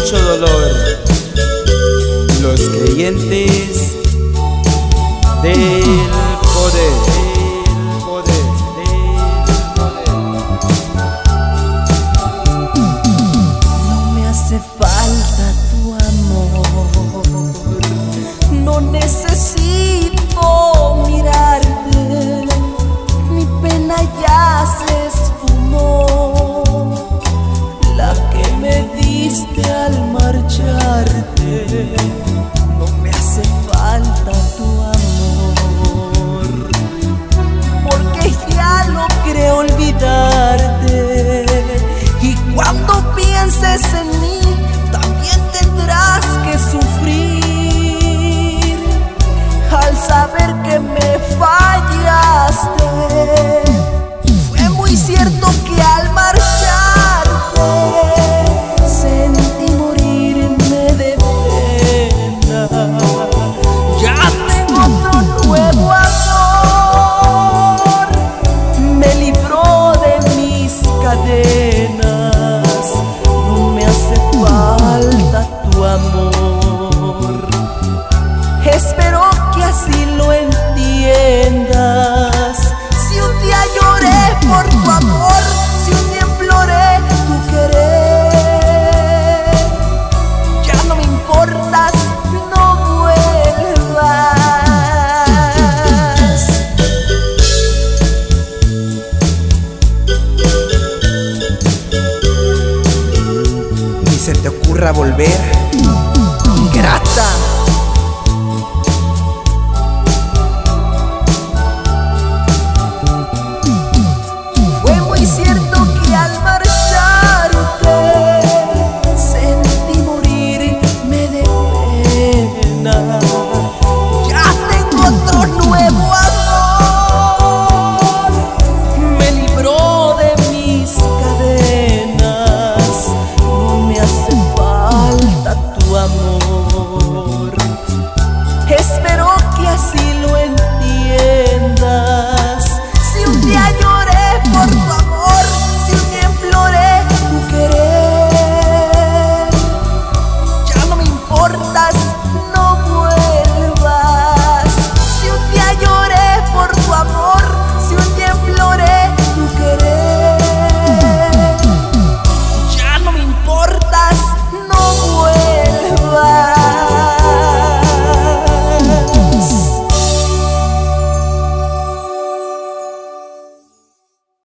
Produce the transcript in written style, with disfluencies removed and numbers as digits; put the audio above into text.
mucho dolor. Los creyentes del poder. No me hace falta tu amor, no necesito mirarte, mi pena ya se esfumó, la que me diste al marcharte. No me hace falta tu amor, porque ya logré olvidarte. Y cuando pienses en mí, también tendrás que sufrir al saber que me fallaste. Fue muy cierto que al marcharte sentí morirme de pena. Ya tengo otro nuevo amor, me libró de mis cadenas. No me hace falta tu amor, espero que así lo entiendas. Si un día lloré por tu amor, si un día imploré tu querer, ya no me importas, no vuelvas. Ni se te ocurra volver, ingrata. Fue muy cierto